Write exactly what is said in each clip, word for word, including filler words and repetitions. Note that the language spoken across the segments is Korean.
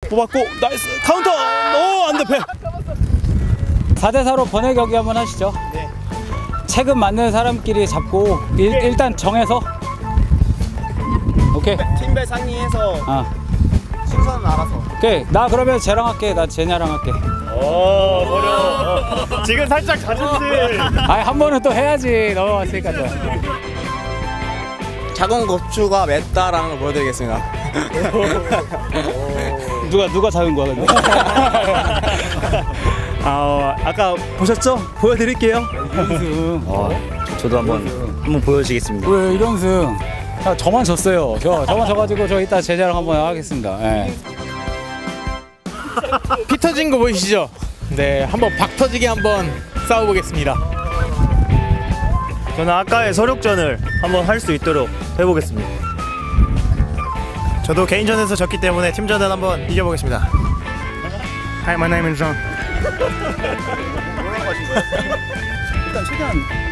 뽑았고 나이스 카운터. 오 안돼 배. 사 대 사로 번외 경기 한번 하시죠. 네. 체급 맞는 사람끼리 잡고 일, 일단 정해서. 오케이. 팀별 상의해서 아. 순서는 알아서. 오케이. 나 그러면 쟤랑 할게. 나 쟤냐랑 할게. 오 어려워. 지금 살짝 자존심. 아이 한 번은 또 해야지. 넘어왔으니까. 작은 고추가 맵다라는 걸 보여드리겠습니다. 누가 누가 작은 거야 근데? 아 아까 보셨죠? 보여드릴게요. 이런승. 어, 저도 한번 한번 보여주겠습니다. 왜 이런승? 아, 저만 졌어요. 저 저만 져가지고 저 이따 제자랑 한번 하겠습니다. 예. 피 터진 거 보이시죠? 네, 한번 박 터지게 한번 싸워보겠습니다. 저는 아까의 서력전을 한번 할 수 있도록 해보겠습니다. 저도 개인전에서 졌기 때문에 팀전은 한번 이겨보겠습니다. Hi, my name is John. 일단 최대한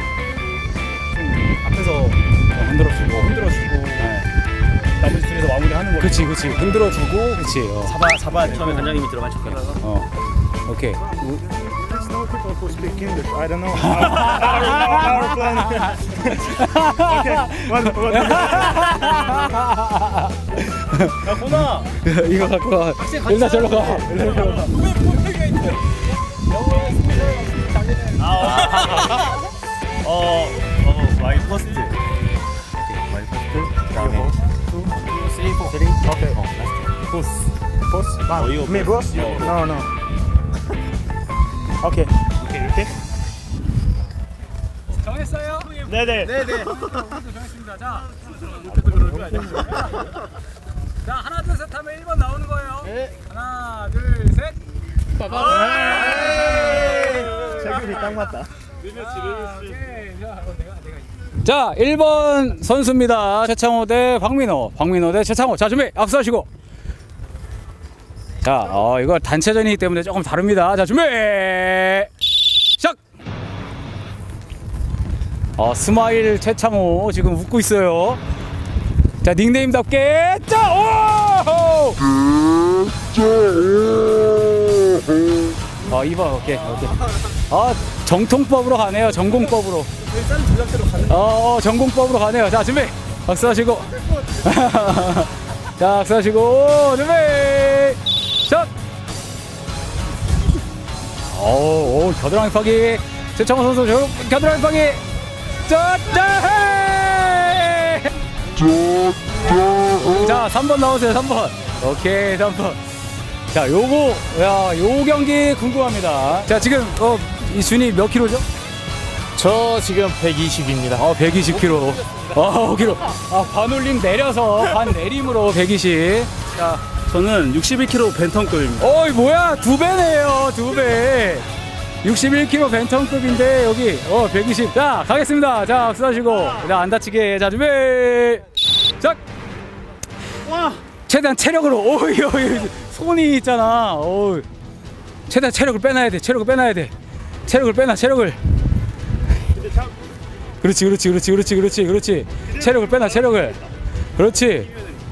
좀 앞에서 흔들어주고 흔들어주고 네. 나머지 둘이서 마무리하는 거. 그렇지, 그렇지. 흔들어주고, 그렇지. 어. 잡아 잡아야 돼. 처음에 관장님이 들어갈 척해. 어, 오케이. People speak English. I don't know. Our plan. Okay. What? What? 야 보나. 이거 갖고 가. 일단 저로 가. 일단 저로 가. 아. 어, 어, 마이 퍼스트. 오케이, 마이 퍼스트. 그다음에 투, 쓰리, 포. 쓰리. 오케이. 어, 라스트. 보스. 보스. 어, 이거 me boss? No, no. 오케이. 오케이, 이렇게. 정했어요? 네네. 네네. 정했습니다. 자, 이렇게도 그려줘야 돼. 자, 하나 둘 셋 하면 일 번 나오는 거예요. 네. 하나 둘 셋. 빠바. 재균이 딱 맞다. 자, 일 번 선수입니다. 최창호 대 박민호, 박민호 대 최창호. 자, 준비, 악수하시고. 자, 어, 이거 단체전이기 때문에 조금 다릅니다. 자, 준비, 시작. 어, 스마일 최창호 지금 웃고 있어요. 자, 닉네임답게, 자, 오! 어, 이 번, 오케이, 오케이. 아, 정통법으로 가네요. 전공법으로. 어, 전공법으로 가네요. 자, 준비. 박수하시고. 자, 박수하시고. 준비. 샷. 오, 오, 겨드랑이 파기. 최창호 선수, 저, 겨드랑이 파기. 자, 자, 자, 삼 번 나오세요. 삼 번. 오케이, 삼 번. 자, 요거, 야, 요 경기 궁금합니다. 자, 지금, 어, 이 준이 몇 킬로죠? 저 지금 백이십입니다. 어, 백이십 킬로. 어, 오 킬로. 아, 반올림 내려서, 반 내림으로 백이십. 자, 저는 육십일 킬로그램 벤턴급입니다. 어이, 뭐야? 두 배네요, 두 배. 육십일 킬로그램 벤턴급인데, 여기, 어, 백이십. 자, 가겠습니다. 자, 악수하시고. 자, 안 다치게. 자, 준비. 자. 와. 최대한 체력으로. 오이, 오이. 손이 있잖아. 어우. 최대한 체력을 빼놔야 돼. 체력을 빼놔야 돼. 체력을 빼놔. 체력을. 그렇지, 그렇지, 그렇지, 그렇지, 그렇지, 그렇지. 체력을 빼놔. 체력을. 그렇지.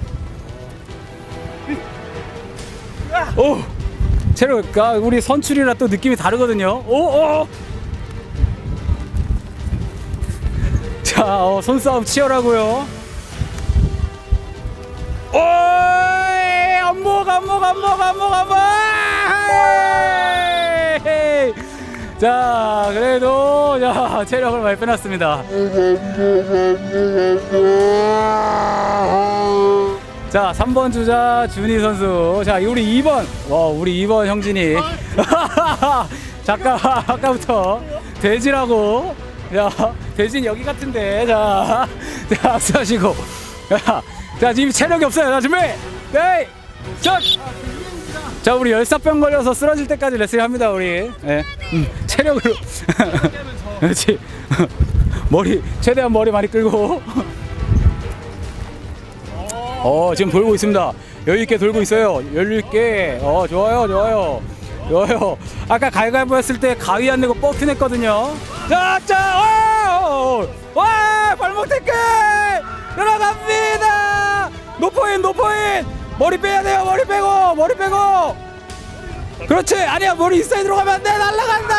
오. 체력. 아, 우리 선출이라 또 느낌이 다르거든요. 오, 오. 자, 어, 손싸움 치열하고요. 오. 안목 안목 안목 안목 안목. 자, 그래도 자, 체력을 많이 빼놨습니다. 자, 삼 번 주자 준희 선수. 자, 우리 이 번. 와, 우리 이 번 형진이. 잠깐 아까부터 돼지라고. 자, 돼지는 여기 같은데. 자, 자, 악수하시고. 자, 자, 지금 체력이 없어요. 자, 준비. 네. 자, 자, 우리 열사병 걸려서 쓰러질 때까지 레슬링 합니다, 우리. 네. 음, 체력으로. 그렇지. 머리, 최대한 머리 많이 끌고. 어, 지금 돌고 있습니다. 여유있게 돌고 있어요. 여유있게. 어, 좋아요, 좋아요. 좋아요. 아까 가위바위보 했을 때 가위 안 내고 버튼 했거든요. 자, 자, 오! 와! 발목 태클! 들어갑니다! 노포인, 노포인! 머리 빼야 돼요, 머리 빼고! 머리 빼고! 그렇지. 아니야, 머리 인사이드로 가면 안 돼. 날아간다.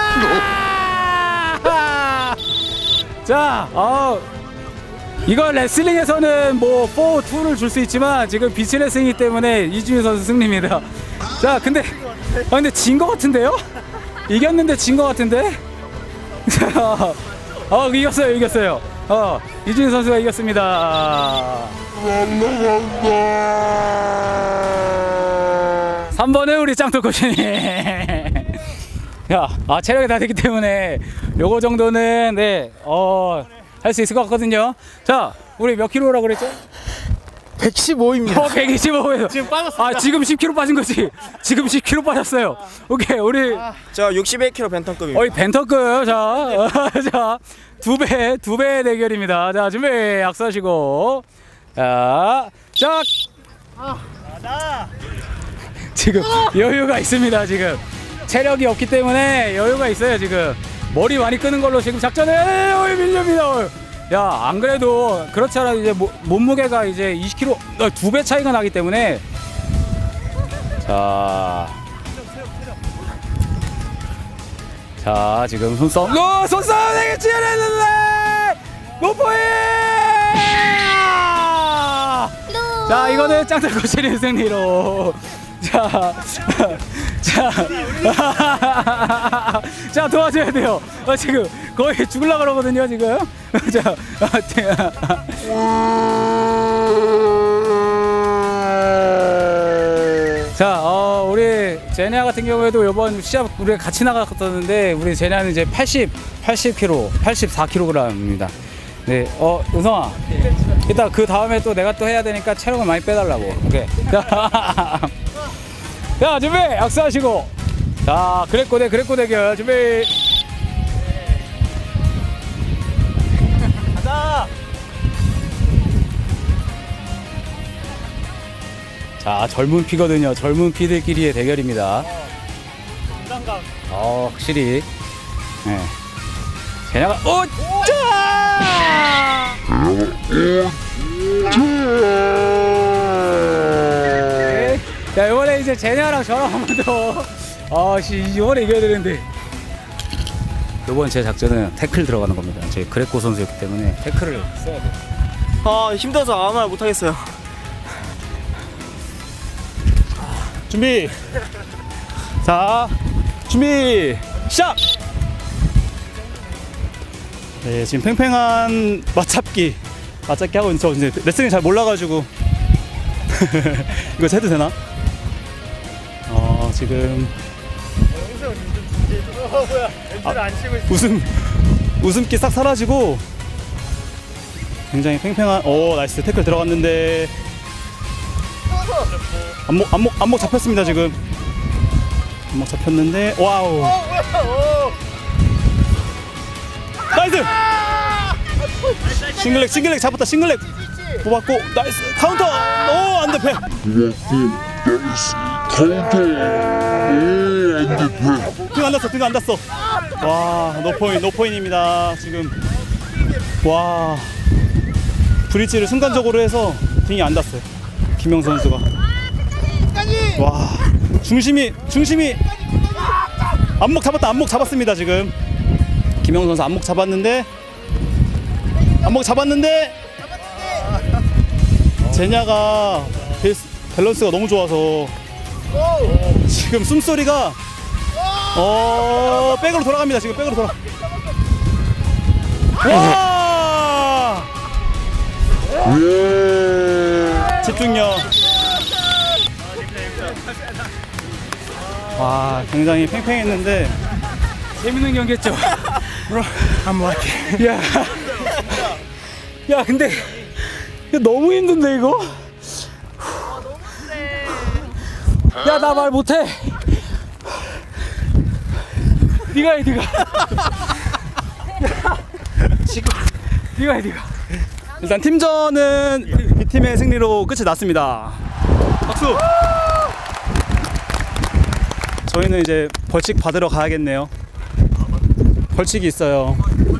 자, 어, 이거 레슬링에서는 뭐 사, 이를 줄 수 있지만 지금 비치 레슬링이기 때문에 이준희 선수 승리입니다. 자, 근데 아 근데 진 거 같은데요? 이겼는데 진 거 같은데? 자, 어, 이겼어요, 이겼어요. 어, 이준희 선수가 이겼습니다. 삼 번은 우리 짱돌코치님. 야, 아, 체력이 다 됐기 때문에 요거 정도는 네, 어, 할 수 있을 것 같거든요. 자, 우리 몇 킬로라고 그랬죠? 백십오입니다. 어, 백이십오에서 지금 빠졌습니다. 아, 지금 십 킬로 빠진 거지. 지금 십 킬로 빠졌어요. 오케이, 우리 저 육십일 킬로그램 벤턴급입니다. 어이 벤터급. 자, 자, 두 배, 두 배의 대결입니다. 자, 준비, 약수하시고. 자, 자. 지금 여유가 있습니다. 지금 체력이 없기 때문에 여유가 있어요. 지금 머리 많이 끄는 걸로 지금 작전을 어이 밀립니다. 어이. 야, 안 그래도 그렇지 않아도 이제 모, 몸무게가 이제 이십 킬로그램 어, 두 배 차이가 나기 때문에 자, 자 지금 손싸움, 어, 손싸움 되게 치열했는데 노포인. 자, 이거는 짱돌 코치님 승리로. 자, 자, 자, 도와줘야 돼요. 어, 지금 거의 죽으려고 그러거든요, 지금. 자, 자, 어, 우리 제니아 같은 경우에도 이번 시합 우리가 같이 나갔었는데 우리 제니아는 이제 팔십, 팔십 킬로그램, 팔십사 킬로그램입니다. 네, 어, 은성아, 이따 그 다음에 또 내가 또 해야 되니까 체력을 많이 빼달라고. 오케이. 자, 자, 준비, 약수하시고. 자, 그랬고 대 그랬고 대결 준비. 가자. 자, 젊은 피거든요. 젊은 피들끼리의 대결입니다. 부담감. 어, 확실히. 네. 제냐가 오! 짜! 네. 자, 이번에 이제 제냐랑 저랑 한 번 더. 아, 씨, 이번에 이겨야 되는데. 이번 제 작전은 태클 들어가는 겁니다. 제 그레코 선수였기 때문에 태클을 써야 돼요. 아, 힘들어서 아무 말 못하겠어요. 준비. 자, 준비. 시작. 네, 지금 팽팽한 맞잡기 맞잡기 하고 있는 저 이제 레슬링 잘 몰라가지고 이거 해도 되나? 어, 지금 아, 웃음 웃음기 싹 사라지고 굉장히 팽팽한. 오, 나이스. 태클 들어갔는데 안목 안목 안목 잡혔습니다. 지금 안목 잡혔는데 와우. 나이스. 싱글렉 싱글렉 잡았다. 싱글렉 뽑았고 나이스 카운터. 오, 안돼 패. 등 안 닿았어. 등 안 닿았어. 와, 노포인 노포인입니다. 지금 와, 브릿지를 순간적으로 해서 등이 안 닿았어요. 김영 선수가. 와, 중심이 중심이 안목 잡았다. 안목 잡았습니다. 지금 김영 선수 안목 잡았는데 안목 잡았는데 제냐가 밸런스가 너무 좋아서 지금 숨소리가 어 백으로 돌아갑니다. 지금 백으로 돌아. 와, 집중력. 와, 굉장히 팽팽했는데 재밌는 경기였죠. 한번 할게. 야, 야, 근데 이거 너무 힘든데 이거. 야, 나 말 못해. 네가 해, 네가. 지금 네가 해, 네가. 일단 팀전은 이 팀의 승리로 끝이 났습니다. 박수. 저희는 이제 벌칙 받으러 가야겠네요. 벌칙이 있어요.